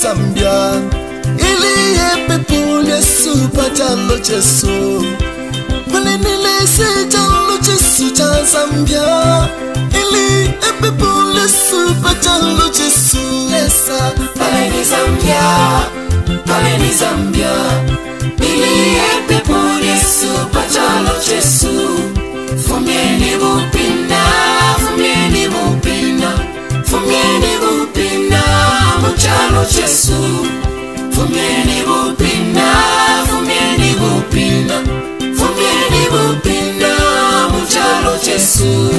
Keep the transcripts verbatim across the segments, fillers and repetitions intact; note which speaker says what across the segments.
Speaker 1: Zambia ili epepo Yesu pachalo Yesu pale nilese chalo Yesu cha Zambia ili epepo Yesu pachalo Yesu lesa
Speaker 2: pale ni Zambia pale ni Zambia ili epepo Yesu pachalo Yesu fumieni bupina fumieni bupina fumieni bupina muchalo Yesu fumieni bupina fumieni bupina fumieni bupina muchalo Yesu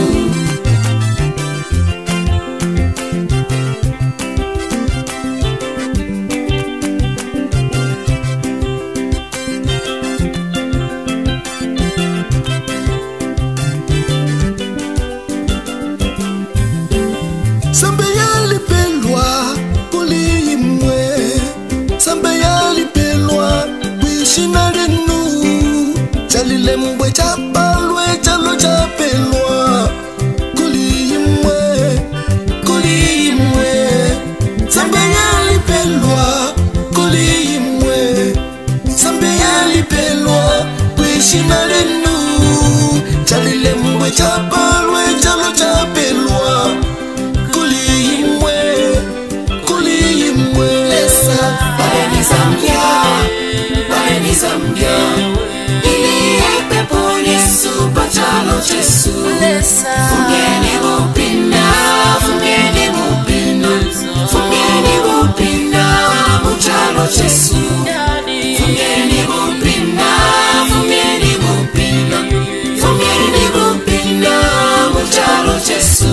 Speaker 1: Lemwe chapalwe chalo chapelwa kulimwe kulimwe Zambia lipelwa kulimwe Zambia lipelwa kwishina lenu chalilemwe chapalwe chalo chapelwa kulimwe kulimwe lesa
Speaker 2: pale ni Zambia pale ni Zambia Yesu pachalo Yesu fumieni bupina fumieni bupina fumieni bupina muchalo Yesu fumieni bupina fumieni bupina fumieni bupina muchalo Yesu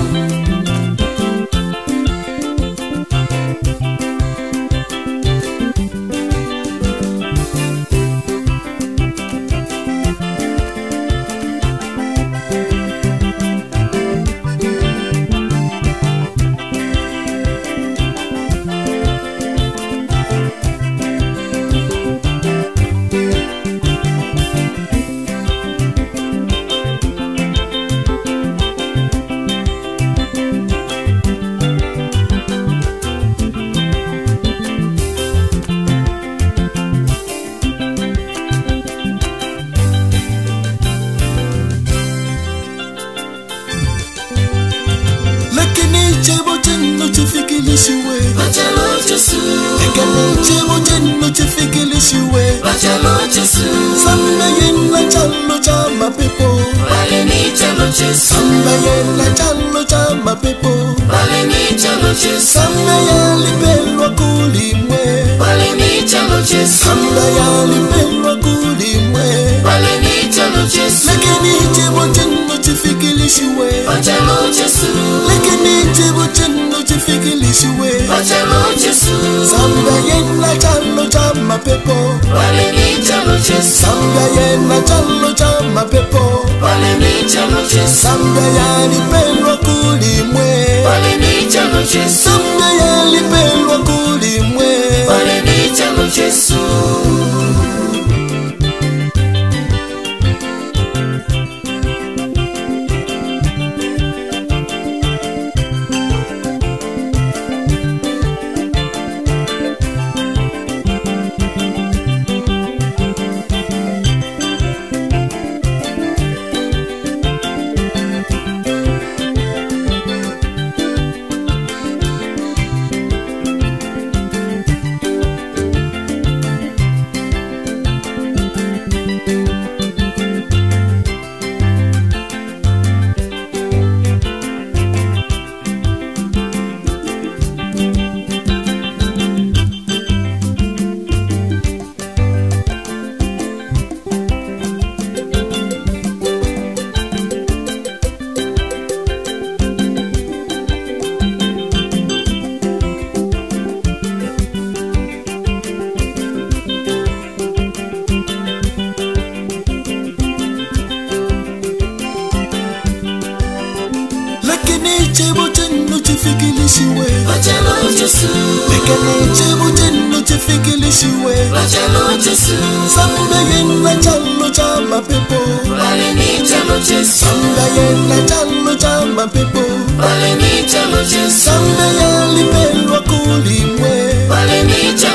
Speaker 2: Pachalo Yesu
Speaker 1: Ekele chemo jeno chifikilishiwe
Speaker 2: Pachalo Yesu
Speaker 1: Samba yena chalo chama pepo
Speaker 2: Pale ni chalo Yesu
Speaker 1: Samba yena chalo chama pepo
Speaker 2: Pale ni chalo Yesu
Speaker 1: Samba yalipelwa kulimwe
Speaker 2: Pale ni chalo Yesu
Speaker 1: Samba yalipelwa kulimwe
Speaker 2: Pale ni chalo Yesu
Speaker 1: Lakini chemo jeno chifikilishiwe
Speaker 2: Pachalo Yesu
Speaker 1: Lakini chemo jeno chifikilishiwe
Speaker 2: Pachalo Yesu
Speaker 1: Samba yena chalo chama pepo
Speaker 2: Pale ni chalo Yesu
Speaker 1: Samba yena chalo chama pepo
Speaker 2: Pale ni chalo Yesu
Speaker 1: Samba yalipelwa kulimwe
Speaker 2: Pale ni chalo Yesu
Speaker 1: Samba yalipelwa kulimwe
Speaker 2: Pale ni chalo Yesu Pachalo Yesu
Speaker 1: Ekele chemo jeno chifikilishiwe
Speaker 2: Pachalo Yesu
Speaker 1: Samba yena chalo chama pepo
Speaker 2: Pale ni chalo Yesu
Speaker 1: Samba yena chalo chama pepo
Speaker 2: Pale ni chalo Yesu
Speaker 1: Samba yalipelwa kulimwe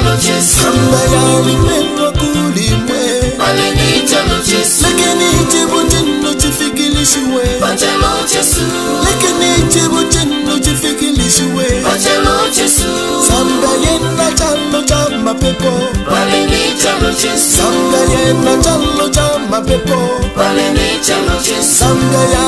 Speaker 2: chalo Jesu.
Speaker 1: Samba ya limeno kulimwe.
Speaker 2: Pale ni chalo Jesu.
Speaker 1: Lakini chibutino chifikilishwe.
Speaker 2: Pachalo Jesu.
Speaker 1: Lakini chibutino chifikilishwe.
Speaker 2: Pachalo Jesu.
Speaker 1: Samba yena chalo cha mapepo.
Speaker 2: Pale ni chalo Jesu.
Speaker 1: Samba yena chalo cha mapepo.
Speaker 2: Pale ni chalo Jesu.
Speaker 1: Samba ya